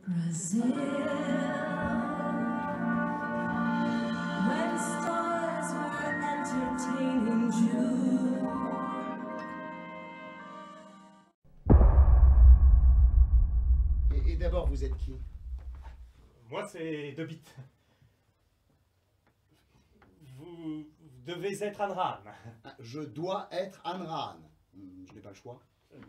Brazil, when stars were entertaining you. Et d'abord, vous êtes qui? Moi, c'est Debit. Vous devez être Anran. Je dois être Anran. Je n'ai pas le choix.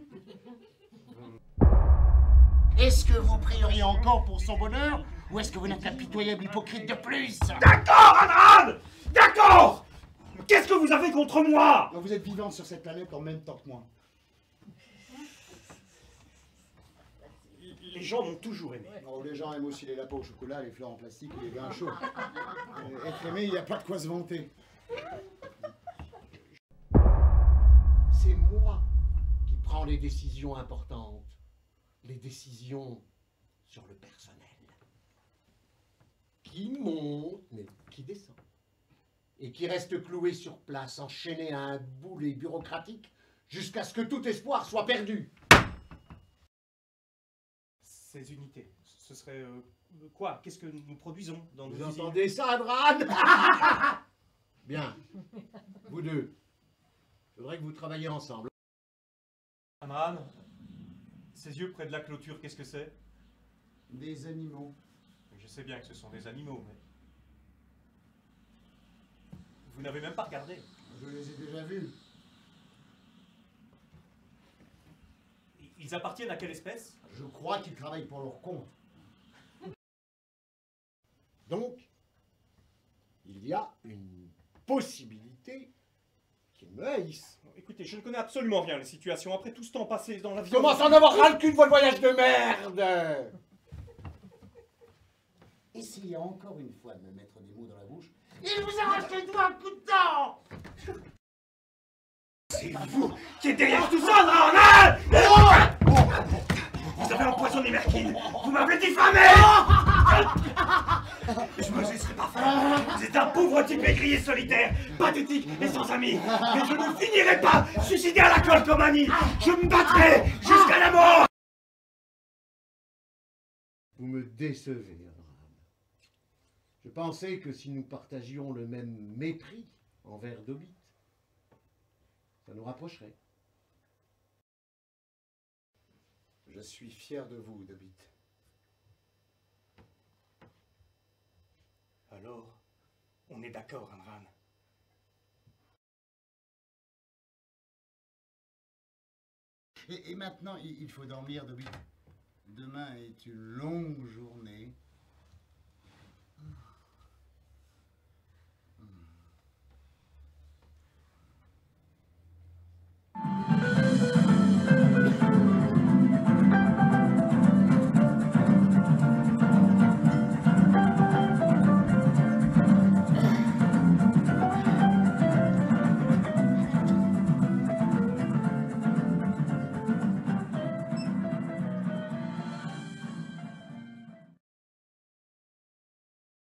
Est-ce que vous prieriez encore pour son bonheur, ou est-ce que vous n'êtes qu'un pitoyable hypocrite de plus? D'accord, Anran! D'accord! Qu'est-ce que vous avez contre moi? Vous êtes vivante sur cette planète en même temps que moi. Les gens m'ont toujours aimé. Oh, les gens aiment aussi les lapins au chocolat, les fleurs en plastique et les vins chauds. Être aimé, il n'y a pas de quoi se vanter. C'est moi qui prends les décisions importantes. Les décisions sur le personnel. Qui monte, mais qui descend. Et qui reste cloué sur place, enchaîné à un boulet bureaucratique, jusqu'à ce que tout espoir soit perdu. Ces unités, ce serait quoi? Qu'est-ce que nous produisons dans nos Vous usines? entendez ça, Adran? Bien. Vous deux. Il faudrait que vous travailliez ensemble. Anran, ces yeux près de la clôture, qu'est-ce que c'est? Des animaux. Je sais bien que ce sont des animaux, mais... Vous n'avez même pas regardé. Je les ai déjà vus. Ils appartiennent à quelle espèce? Je crois qu'ils travaillent pour leur compte. Donc, il y a une possibilité qu'ils me haïssent. Écoutez, je ne connais absolument rien les situations. Après tout ce temps passé dans la vie... Je commence à en avoir ras le cul de votre voyage de merde! Essayez encore une fois de me mettre des mots dans la bouche. Il vous arrache les doigts un coup de dent! C'est vous qui êtes derrière tout ça, non? Vous avez empoisonné Merkin. Vous m'avez diffamé. Je me laisserai pas faire. Vous êtes un pauvre type aigri et solitaire, pathétique et sans amis. Mais je ne finirai pas suicidé à la colle comme Annie. Je me battrai jusqu'à la mort. Vous me décevez, Abraham. Je pensais que si nous partagions le même mépris envers Dobit, ça nous rapprocherait. Je suis fier de vous, Dobit. Alors, on est d'accord, Anran. Et maintenant, il faut dormir, Dobit. Demain est une longue journée.